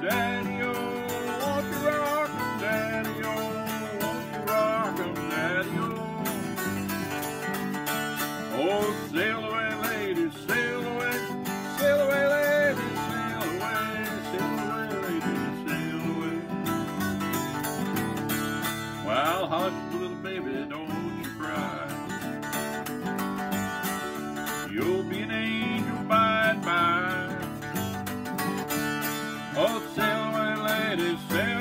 Daddy-o, won't you rock 'em, Daddy-o, won't you rock 'em, Daddy-o. Oh, sail away, ladies, sail away, sail away, ladies, sail away, ladies, sail away. Well, hush, little baby, don't you cry. You'll be an angel by and by. Oh, sail away, ladies, sail